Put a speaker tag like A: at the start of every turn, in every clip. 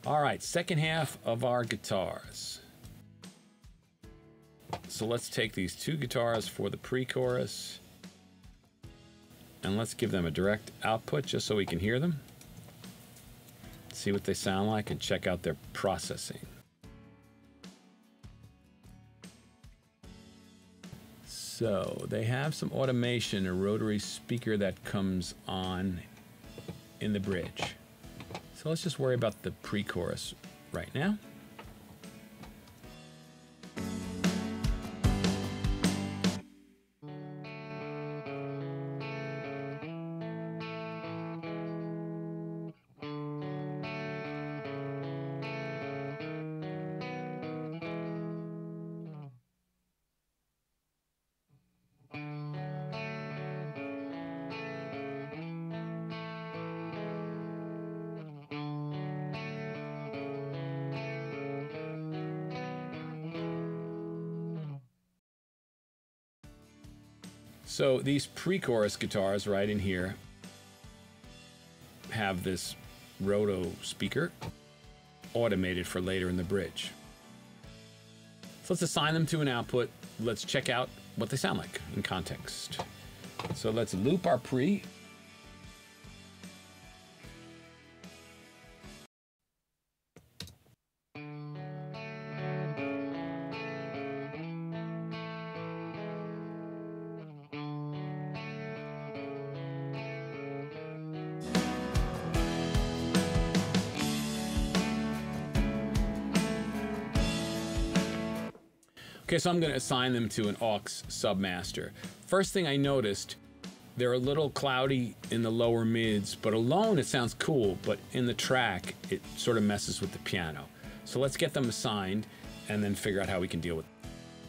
A: All right, second half of our guitars. So let's take these two guitars for the pre-chorus and let's give them a direct output just so we can hear them, see what they sound like, and check out their processing. So they have some automation, a rotary speaker that comes on in the bridge. So let's just worry about the pre-chorus right now. So these pre-chorus guitars right in here have this roto speaker automated for later in the bridge. So let's assign them to an output. Let's check out what they sound like in context. So let's loop our pre. Okay, so I'm going to assign them to an aux submaster. First thing I noticed, they're a little cloudy in the lower mids, but alone it sounds cool, but in the track it sort of messes with the piano. So let's get them assigned and then figure out how we can deal with it.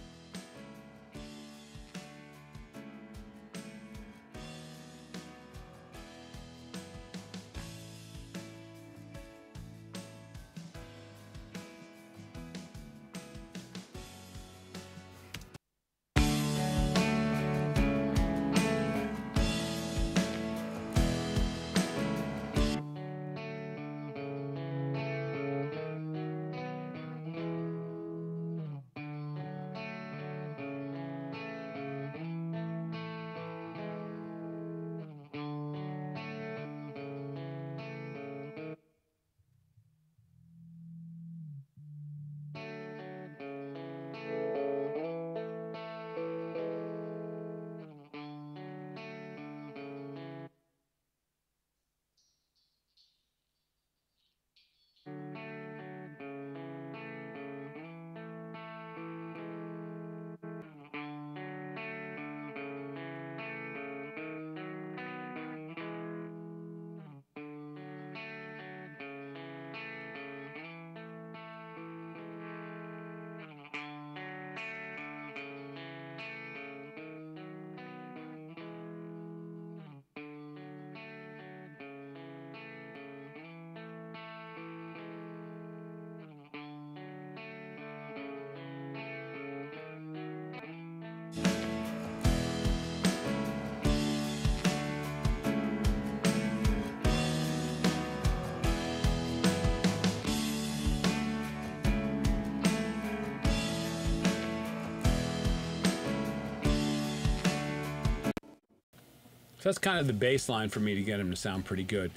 A: So that's kind of the baseline for me to get them to sound pretty good.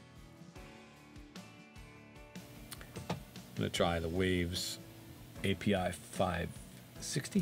A: I'm going to try the Waves API 560.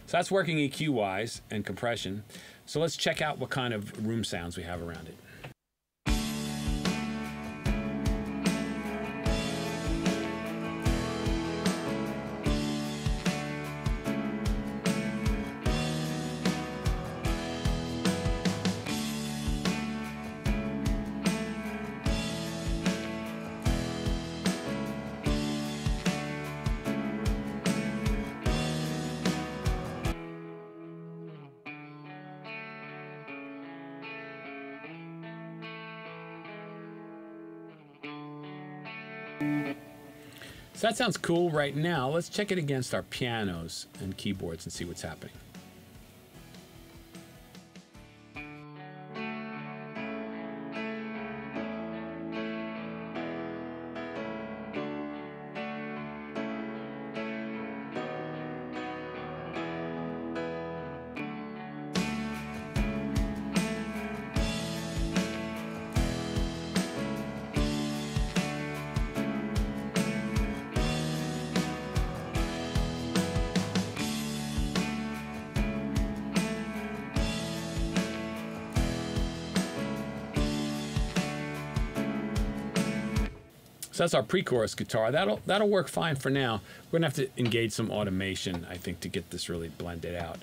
A: So that's working EQ-wise and compression. So let's check out what kind of room sounds we have around it. So that sounds cool right now. Let's check it against our pianos and keyboards and see what's happening. So that's our pre-chorus guitar. That'll work fine for now. We're gonna have to engage some automation, I think, to get this really blended out.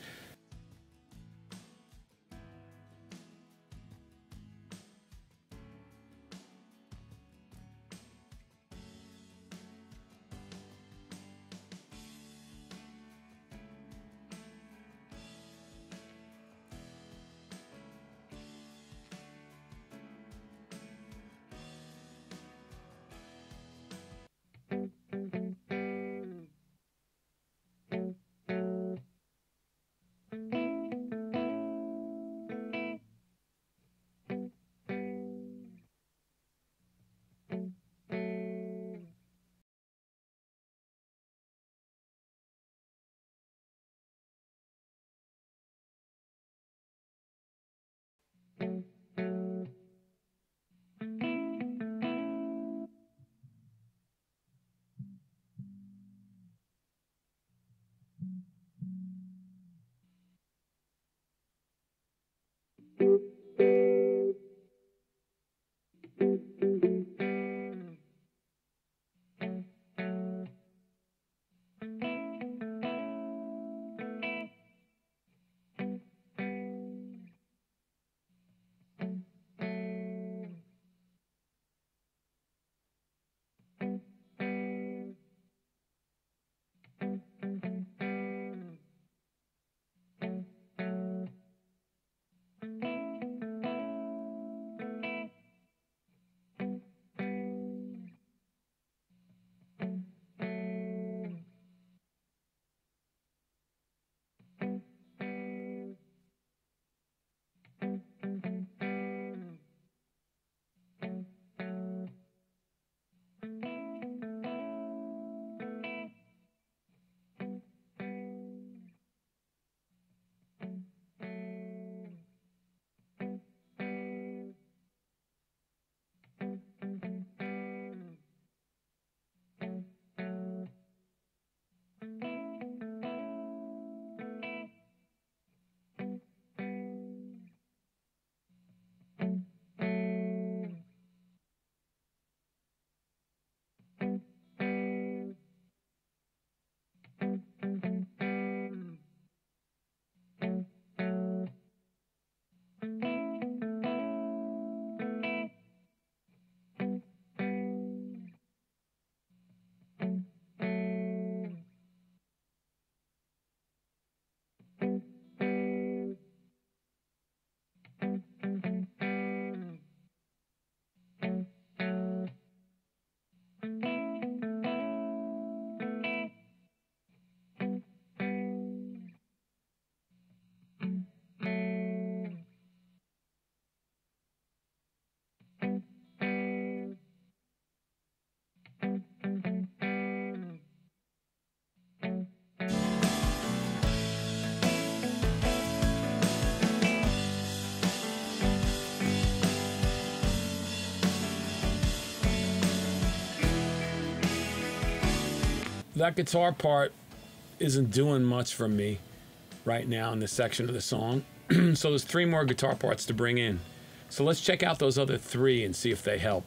A: That guitar part isn't doing much for me. right now in this section of the song. So there's 3 more guitar parts to bring in. So let's check out those other 3 and see if they help.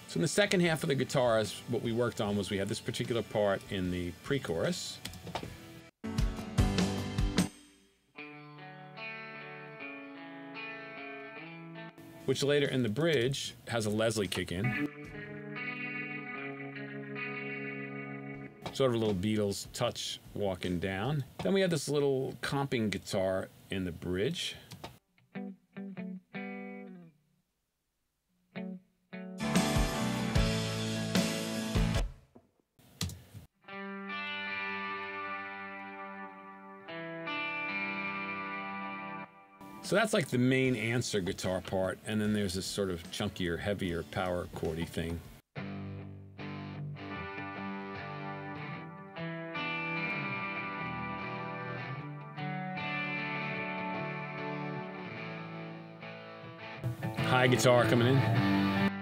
A: So in the second half of the guitars, what we worked on was we had this particular part in the pre-chorus. Which later in the bridge has a Leslie kick in. Sort of a little Beatles touch walking down. Then we had this little comping guitar in the bridge. So that's like the main answer guitar part, and then there's this sort of chunkier, heavier power chordy thing. High guitar coming in.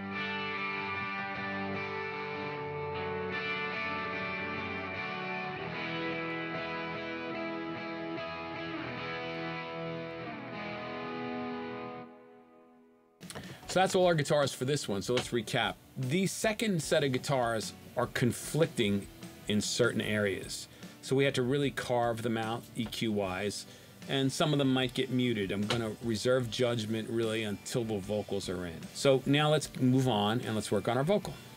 A: So that's all our guitars for this one, so let's recap. The second set of guitars are conflicting in certain areas. So we had to really carve them out EQ-wise, and some of them might get muted. I'm gonna reserve judgment really until the vocals are in. So now let's move on and let's work on our vocal.